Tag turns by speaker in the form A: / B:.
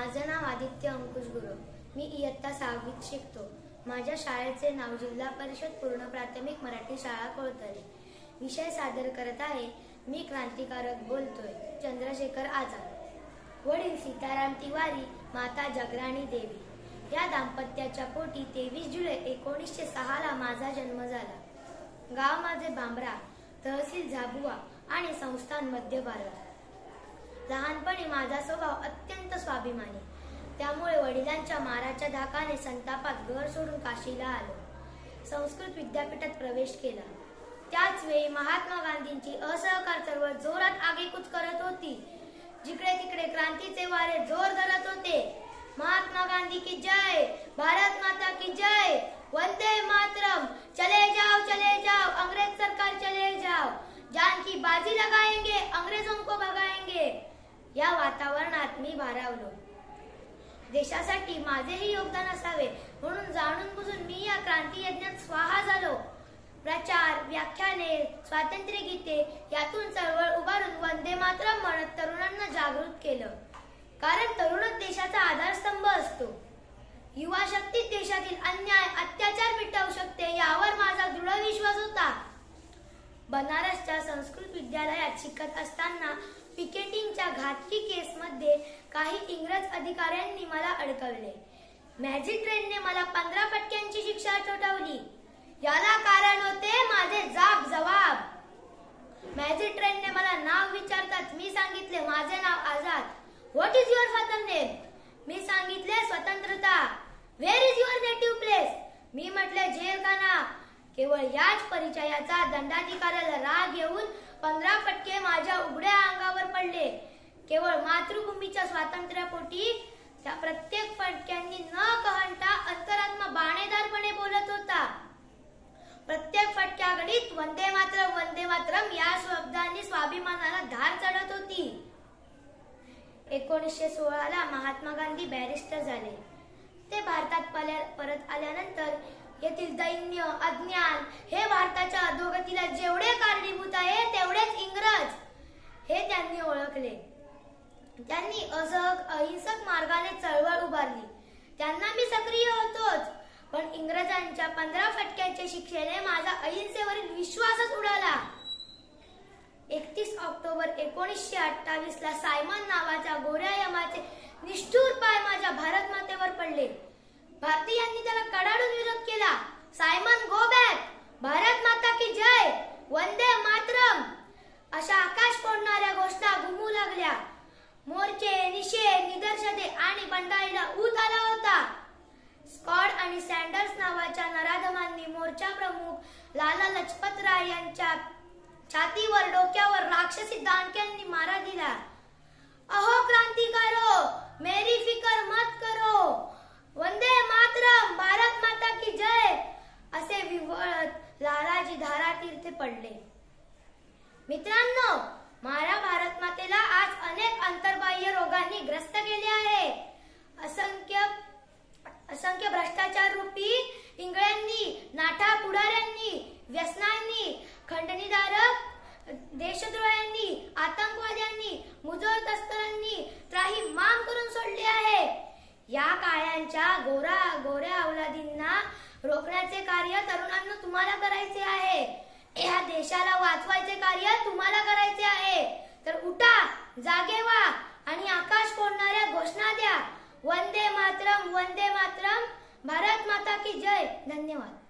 A: माझं नाव आदित्य अंकुश गुरु. मी इयत्ता 6वीत शिकतो. माझ्या शाळेचे नाव जिल्हा परिषद पूर्ण प्राथमिक मराठी शाळा कोळतरे. विषय सादर करत आहे मी क्रांतिकारक बोलतोय चंद्रशेखर आझाद. वडील सीताराम तिवारी, माता जगराणी देवी. या दाम्पत्याच्या पोटी 23 जुलै 1906 ला माझा जन्म झाला. गाव माझे बांबरा, तहसील झाबुआ आणि संस्थान मध्य भारत. लहानपणी माझा स्वभाव अत्यंत स्वाभिमानी, त्यामुळे वडिलांच्या माराच्या धाकाने संतापात घर सोडून काशीला आलो. संस्कृत विद्यापीठात प्रवेश केला. त्याच वेळी महात्मा गांधींची असहकार चळवळ जोरात आगेकूच करत होती. जिकडे तिकडे क्रांतीचे वारे जोर धरत होते. महात्मा गांधी की जय, भारत माता की जय, वंदे मातरम, चले जाओ अंग्रेज सरकार चले जाओ, जान की बाजी लगाएंगे, अंग्रेजों को भगाएंगे. या वातावरणात मी भारावलो. देशासाठी माझेही योगदान असावे म्हणून जाणून बुजून मी या क्रांती यज्ञात स्वाहा झालो. प्रचार, व्याख्याने, स्वातंत्र्य गीते यातून चळवळ उभारून वंदे मातरम म्हणत तरुणांना जागृत केलं. कारण तरुणच देशाचा आधारस्तंभ असतो. युवा शक्ती देशातील अन्याय, अत्याचार मिटवू शकते यावर माझा दृढ विश्वास होता. बनारसच्या संस्कृत विद्यालयात शिकत असताना पिकेटिंगच्या घातकी केसमध्ये काही इंग्रज अधिकाऱ्यांनी मला अडकवले. मॅजिक ट्रेनने मला 15 फटक्यांची शिक्षा ठोठावली. याला कारण होते माझे जाब जवाब. मॅजिक ट्रेनने मला नाव विचारताच मी सांगितले माझे नाव Azad. What is your father name? मी सांगितले स्वतंत्रता. Where is your native place? मी म्हटले जेलखाना. केवळ याच परिचयाचा दंडाधिकाऱ्याला राग येऊन 15 फटके माझ्या उघड्या अंगावर पडले. केवळ मातृभूमीच्या स्वातंत्र्यापोटी त्या प्रत्येक फटक्यांनी न कहंटा अंतरात्मा बाणेदारपणे बोलत होता. प्रत्येक फटक्या घडीत वंदे मातरम या शब्दांनी स्वाभिमानाला धार चढत होती. 1916 ला महात्मा गांधी बॅरिस्टर झाले. ते भारतात परत आल्यानंतर येथील दैन्य, अज्ञान हे भारताच्या अधोगतीला जेवढे कारणीभूत आहे तेवढेच इंग्रज हे त्यांनी ओळखले. त्यांनी अहिंसक मार्गाने चळवळ उभारली. त्यांना मी सक्रिय होतोच, पण इंग्रजांच्या 15 फटक्यांच्या शिक्षेने माझा अहिंसेवरील विश्वासच उडाला. 31 ऑक्टोबर 1928 ला सायमन नावाच्या गोऱ्या यमाचे निष्ठुर पाय माझ्या भारत मातेवर पडले. भारतीयांनी त्याला कडाडून विरोध केला. सायमन गो बॅक, भारत माता की जय, वंदे मातरम अशा आकाश फोडणाऱ्या घोषणा घुमू लागल्या. मोर्चे, निषेध, निदर्शने आणि बंडाईला ऊत आला होता. स्कॉट आणि सँडर्स नावाच्या नराधमांनी मोर्चा प्रमुख लाला लजपत राय यांच्या छातीवर, डोक्यावर राक्षसी दांडक्यांनी मारा दिला. अहो क्रांतिकारो, मेरी फिकर मत करो, वंदे मातरम, भारत माता की जय असे विव्हळत लालाजी धारातीर्थी पडले. मित्रांनो, माझ्या भारत मातेला आज अनेक अंतर्बाह्य रोगांनी ग्रस्त केले आहे. असंख्य भ्रष्टाचार रूपी इंगळ्यांनी, नाठा पुढाऱ्यांनी, व्यसनांनी, खंडणीधारक देशद्रोह्यांनी, आतंकवाद्यांनी, मुजोर तस्करांनी त्राहिमाम करून सोडले आहे. या काळ्यांच्या गोऱ्या अवलादींना रोखण्याचे कार्य तरुणांना तुम्हाला करायचे आहे. या देशाला वाचवायचे कार्य तुम्हाला करायचे आहे. तर उठा, जागे व्हा आणि आकाश फोडणाऱ्या घोषणा द्या. वंदे मातरम, भारत माता की जय. धन्यवाद.